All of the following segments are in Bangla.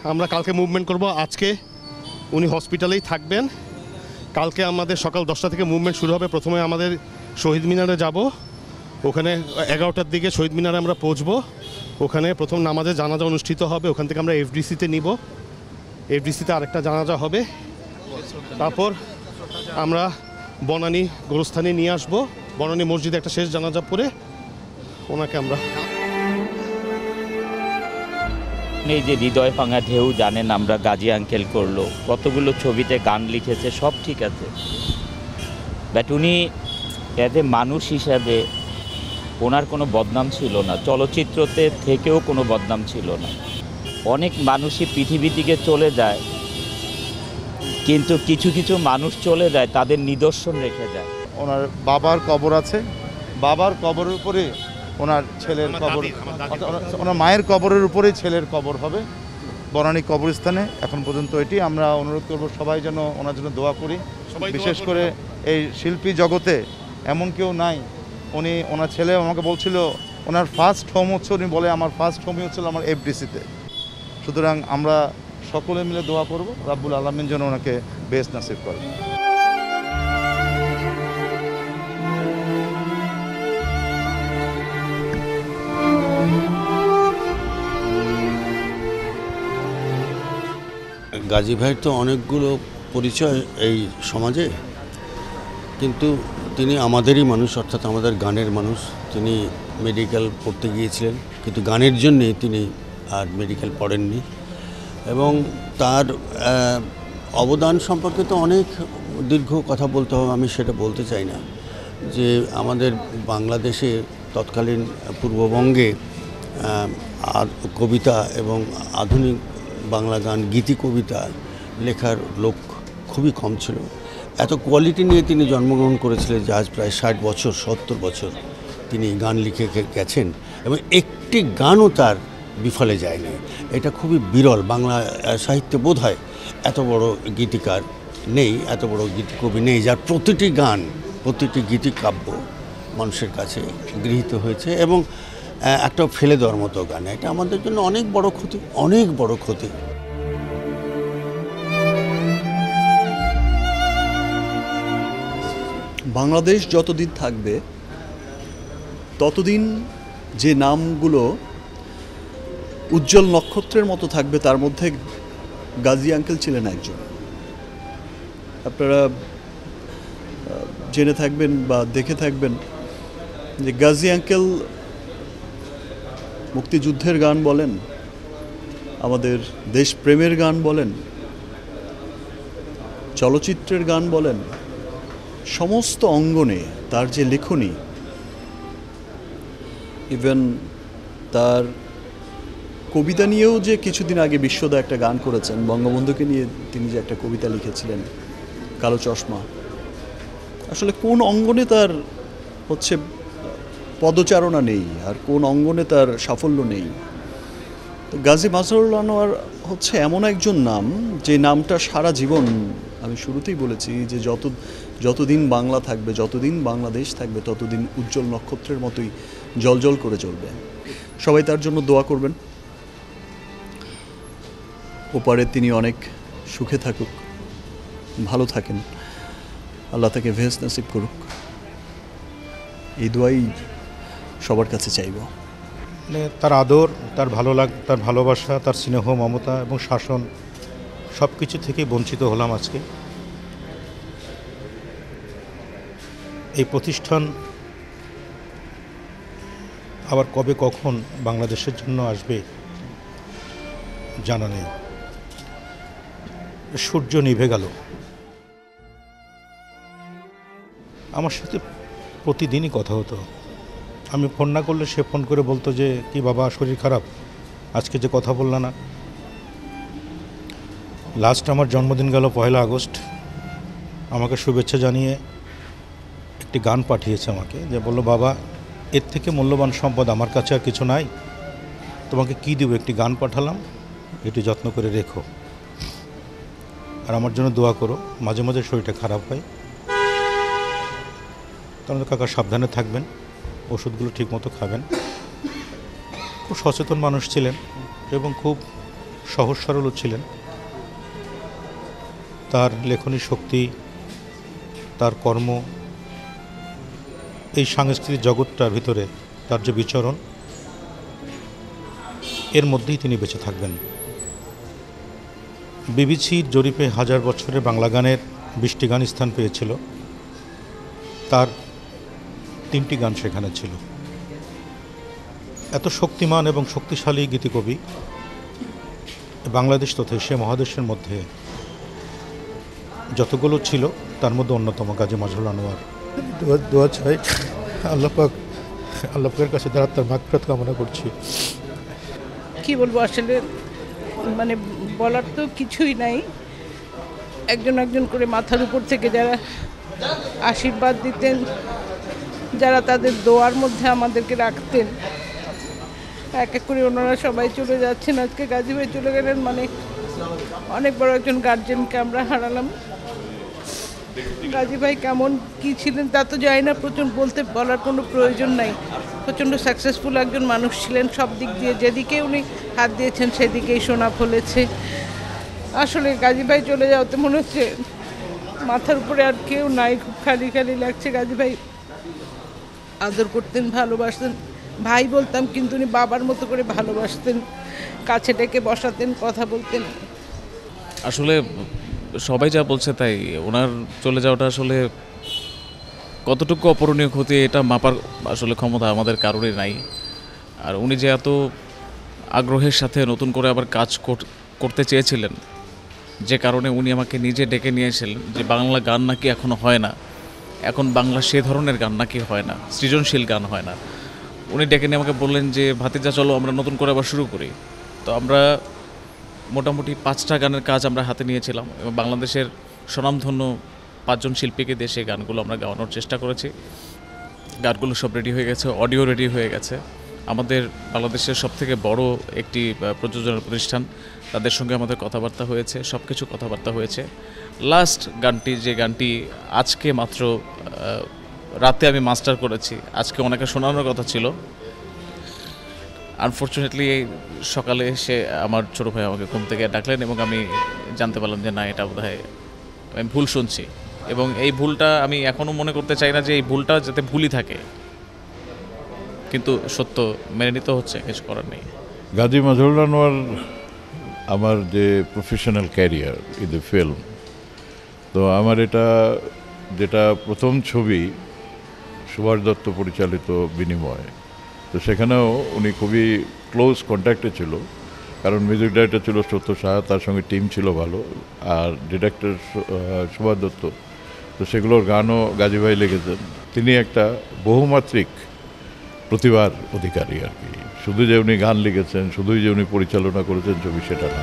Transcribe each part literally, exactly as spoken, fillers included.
আমরা কালকে মুভমেন্ট করব। আজকে উনি হসপিটালেই থাকবেন। কালকে আমাদের সকাল দশটা থেকে মুভমেন্ট শুরু হবে। প্রথমে আমাদের শহীদ মিনারে যাব, ওখানে এগারোটার দিকে শহীদ মিনারে আমরা পৌঁছবো। ওখানে প্রথম নামাজে জানাজা অনুষ্ঠিত হবে, ওখান থেকে আমরা এফডিসিতে নিব, এফডিসিতে আরেকটা জানাজা হবে। তারপর আমরা বনানী গোরস্থানে নিয়ে আসবো, বনানী মসজিদে একটা শেষ জানাজা পড়ে ওনাকে আমরা। এই যে হৃদয় ভাঙা ঢেউ জানেন আমরা গাজী আঙ্কেল করলো, কতগুলো ছবিতে গান লিখেছে, সব ঠিক আছে, বাট উনি অ্যাজ এ মানুষ হিসাবে ওনার কোনো বদনাম ছিল না, চলচ্চিত্রতে থেকেও কোনো বদনাম ছিল না। অনেক মানুষই পৃথিবী থেকে চলে যায়, কিন্তু কিছু কিছু মানুষ চলে যায় তাদের নিদর্শন রেখে যায়। ওনার বাবার কবর আছে, বাবার কবরের উপরে ওনার ছেলের কবর, ওনার মায়ের কবরের উপরেই ছেলের কবর হবে বনানী কবরস্থানে। এখন পর্যন্ত এটি আমরা অনুরোধ করব সবাই যেন ওনার জন্য দোয়া করি। বিশেষ করে এই শিল্পী জগতে এমন কেউ নাই, উনি ওনার ছেলে আমাকে বলছিল ওনার ফার্স্ট হোম হচ্ছে, উনি বলে আমার ফার্স্ট হোমই হচ্ছিল আমার এফডিসিতে। সুতরাং আমরা সকলে মিলে দোয়া করব রাব্বুল আলামিন যেন ওনাকে বেস্ট নাসিব করে। গাজী ভাইয়ের তো অনেকগুলো পরিচয় এই সমাজে, কিন্তু তিনি আমাদেরই মানুষ, অর্থাৎ আমাদের গানের মানুষ। তিনি মেডিকেল পড়তে গিয়েছিলেন, কিন্তু গানের জন্যে তিনি আর মেডিকেল পড়েননি, এবং তার অবদান সম্পর্কে তো অনেক দীর্ঘ কথা বলতে হবে, আমি সেটা বলতে চাই না। যে আমাদের বাংলাদেশে তৎকালীন পূর্ববঙ্গে কবিতা এবং আধুনিক বাংলা গান, গীতি কবিতা লেখার লোক খুবই কম ছিল। এত কোয়ালিটি নিয়ে তিনি জন্মগ্রহণ করেছিলেন যে আজ প্রায় ষাট বছর সত্তর বছর তিনি গান লিখে গেছেন, এবং একটি গানও তার বিফলে যায়নি। এটা খুবই বিরল, বাংলা সাহিত্যে বোধ হয় এত বড় গীতিকার নেই, এত বড় গীতিকবি নেই যার প্রতিটি গান, প্রতিটি গীতিকাব্য মানুষের কাছে গৃহীত হয়েছে এবং একটা ফেলে দেওয়ার মতো গান। এটা আমাদের জন্য অনেক বড় ক্ষতি, অনেক বড় ক্ষতি। বাংলাদেশ যতদিন থাকবে ততদিন যে নামগুলো উজ্জ্বল নক্ষত্রের মতো থাকবে, তার মধ্যে গাজী আঙ্কেল ছিলেন একজন। আপনারা জেনে থাকবেন বা দেখে থাকবেন যে গাজী আঙ্কেল মুক্তিযুদ্ধের গান বলেন, আমাদের দেশপ্রেমের গান বলেন, চলচ্চিত্রের গান বলেন, সমস্ত অঙ্গনে তার যে লেখনী, ইভেন তার কবিতা নিয়েও যে কিছুদিন আগে বিশ্বদা একটা গান করেছেন, বঙ্গবন্ধুকে নিয়ে তিনি যে একটা কবিতা লিখেছিলেন কালো চশমা, আসলে কোন অঙ্গনে তার হচ্ছে পদচারণা নেই আর কোন অঙ্গনে তার সাফল্য নেই। তো গাজী মাজহারুল আনোয়ার হচ্ছে এমন একজন নাম যে নামটা সারা জীবন, আমি শুরুতেই বলেছি যে যত যতদিন বাংলা থাকবে, যতদিন বাংলাদেশ থাকবে, ততদিন উজ্জ্বল নক্ষত্রের মতোই জলজল করে চলবে। সবাই তার জন্য দোয়া করবেন, ওপারে তিনি অনেক সুখে থাকুক, ভালো থাকেন, আল্লাহ তাকে ভেস নসিব করুক, এই দোয়াই সবার কাছে চাইব। মানে তার আদর, তার ভালো লাগ, তার ভালোবাসা, তার স্নেহ, মমতা এবং শাসন সব কিছু থেকেই বঞ্চিত হলাম আজকে। এই প্রতিষ্ঠান আবার কবে কখন বাংলাদেশের জন্য আসবে জানা নেই। সূর্য নিভে গেল। আমার সাথে প্রতিদিনই কথা হতো, আমি ফোন না করলে সে ফোন করে বলতো যে কি বাবা শরীর খারাপ, আজকে যে কথা বললা না। লাস্ট আমার জন্মদিন গেল পয়লা আগস্ট, আমাকে শুভেচ্ছা জানিয়ে একটি গান পাঠিয়েছে আমাকে, যে বললো বাবা এর থেকে মূল্যবান সম্পদ আমার কাছে আর কিছু নাই, তোমাকে কি দেবো, একটি গান পাঠালাম, এটি যত্ন করে রেখো আর আমার জন্য দোয়া করো, মাঝে মাঝে শরীরটা খারাপ হয়, তাহলে কাকা সাবধানে থাকবেন, ওষুধগুলো ঠিকমতো খাবেন। খুব সচেতন মানুষ ছিলেন এবং খুব সহজ সরলও ছিলেন। তার লেখনী শক্তি, তার কর্ম, এই সাংস্কৃতিক জগৎটার ভিতরে তার যে বিচরণ, এর মধ্যেই তিনি বেঁচে থাকবেন। বিবিসির জরিপে হাজার বছরে বাংলা গানের বিশটি গান স্থান পেয়েছিল, তার তিনটি গান সেখানে ছিল। এত শক্তিমান এবং শক্তিশালী গীতিকবি বাংলাদেশ তথা এশিয়া মহাদেশের মধ্যে যতগুলো ছিল তার মধ্যে অন্যতম গাজী মাজহারুল আনোয়ার। দোয়া চাই আল্লাহ পাক, আল্লাহ পাকের কাছে তার আত্মার মাগফিরাত কামনা করছি। কি বলবো আসলে, মানে বলার তো কিছুই নাই। একজন একজন করে মাথার উপর থেকে যারা আশীর্বাদ দিতেন, যারা তাদের দোয়ার মধ্যে আমাদেরকে রাখতেন, এক এক করে ওনারা সবাই চলে যাচ্ছেন। আজকে গাজী ভাই চলে গেলেন, মানে অনেক বড় একজন গার্জেনকে আমরা হারালাম। গাজী ভাই কেমন কী ছিলেন তা তো জানি না, প্রচণ্ড বলতে বলার কোনো প্রয়োজন নাই। প্রচণ্ড সাকসেসফুল একজন মানুষ ছিলেন সব দিক দিয়ে, যেদিকে উনি হাত দিয়েছেন সেদিকেই সোনা ফলেছে। আসলে গাজী ভাই চলে যাওয়াতে মনে হচ্ছে মাথার উপরে আর কেউ নাই, খুব খালি খালি লাগছে। গাজী ভাই আদর করতেন, ভালোবাসতেন, ভাই বলতাম কিন্তু উনি বাবার মতো করে ভালোবাসতেন, কাছে ডেকে বসাতেন, কথা বলতেন। আসলে সবাই যা বলছে তাই, ওনার চলে যাওয়াটা আসলে কতটুকু অপূরণীয় ক্ষতি এটা মাপার আসলে ক্ষমতা আমাদের কারোরই নাই। আর উনি যে এত আগ্রহের সাথে নতুন করে আবার কাজ করতে চেয়েছিলেন, যে কারণে উনি আমাকে নিজে ডেকে নিয়েছিলেন যে বাংলা গান নাকি এখনও হয় না, এখন বাংলা সে ধরনের গান নাকি হয় না, সৃজনশীল গান হয় না। উনি ডেকে নিয়ে আমাকে বললেন যে ভাতিজা চলো আমরা নতুন করে আবার শুরু করি। তো আমরা মোটামুটি পাঁচটা গানের কাজ আমরা হাতে নিয়েছিলাম এবং বাংলাদেশের স্বনামধন্য পাঁচজন শিল্পীকে দিয়ে সেই গানগুলো আমরা গাওয়ানোর চেষ্টা করেছি। গানগুলো সব রেডি হয়ে গেছে, অডিও রেডি হয়ে গেছে। আমাদের বাংলাদেশের সবথেকে বড় একটি প্রযোজনা প্রতিষ্ঠান, তাদের সঙ্গে আমাদের কথাবার্তা হয়েছে, সব কিছু কথাবার্তা হয়েছে। লাস্ট গানটি, যে গানটি আজকে মাত্র রাতে আমি মাস্টার করেছি, আজকে অনেকে শোনানোর কথা ছিল, আনফর্চুনেটলি সকালে এসে আমার ছোটো ভাই আমাকে ঘুম থেকে ডাকলেন এবং আমি জানতে পারলাম যে না, এটা বোধহয় আমি ভুল শুনছি। এবং এই ভুলটা আমি এখনও মনে করতে চাই না যে এই ভুলটা যাতে ভুলই থাকে, কিন্তু সত্য মেনে নিতে হচ্ছে, কিছু করার নেই। গাজী মাজহারুল আনোয়ার আমার যে professional career in the film, তো আমার এটা যেটা প্রথম ছবি সুভাষ দত্ত পরিচালিত বিনিময়, তো সেখানেও উনি খুবই ক্লোজ কন্ট্যাক্টে ছিল, কারণ মিউজিক ডাইরেক্টর ছিল সত্য সাহা, তার সঙ্গে টিম ছিল ভালো, আর ডিরেক্টর সুভাষ দত্ত, তো সেগুলোর গানও গাজী ভাই লিখেছেন। তিনি একটা বহুমাত্রিক প্রতিভার অধিকারী আর কি, শুধু যে উনি গান লিখেছেন, শুধুই যে উনি পরিচালনা করেছেন ছবি, সেটা না।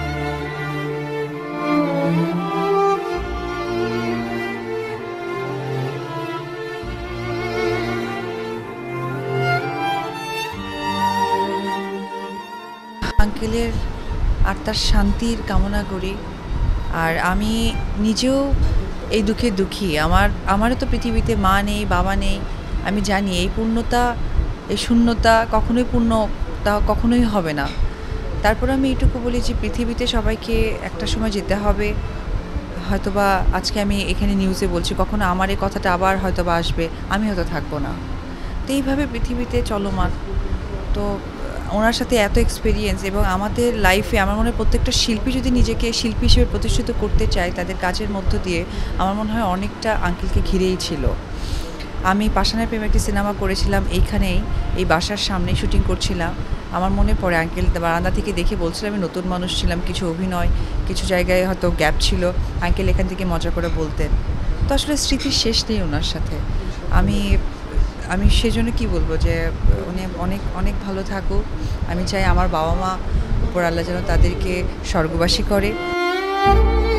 আঙ্কেলের আত্মার শান্তির কামনা করি। আর আমি নিজেও এই দুঃখে দুঃখী। আমার আমারও তো পৃথিবীতে মা নেই, বাবা নেই। আমি জানি এই পূর্ণতা, এই শূন্যতা কখনোই পূর্ণতা কখনোই হবে না। তারপর আমি এইটুকু বলি যে পৃথিবীতে সবাইকে একটা সময় যেতে হবে। হয়তোবা আজকে আমি এখানে নিউজে বলছি, কখনো আমার এই কথাটা আবার হয়তোবা আসবে, আমি হয়তো থাকবো না। তো এইভাবে পৃথিবীতে চলমান। তো ওনার সাথে এত এক্সপিরিয়েন্স, এবং আমাদের লাইফে আমার মনে হয় প্রত্যেকটা শিল্পী যদি নিজেকে শিল্পী হিসেবে প্রতিষ্ঠিত করতে চায় তাদের কাজের মধ্য দিয়ে, আমার মনে হয় অনেকটা আঙ্কেলকে ঘিরেই ছিল। আমি পাষাণের প্রেমে একটি সিনেমা করেছিলাম, এইখানেই এই বাসার সামনেই শুটিং করছিলাম। আমার মনে পড়ে আঙ্কেল বারান্দা থেকে দেখে বলছিলাম, আমি নতুন মানুষ ছিলাম, কিছু অভিনয়, কিছু জায়গায় হয়তো গ্যাপ ছিল, আঙ্কেল এখান থেকে মজা করে বলতেন। তো আসলে স্মৃতির শেষ নেই ওনার সাথে। আমি আমি সেজন্য কি বলবো যে উনি অনেক অনেক ভালো থাকুক। আমি চাই আমার বাবা মা উপর আল্লাহ যেন তাদেরকে স্বর্গবাসী করে।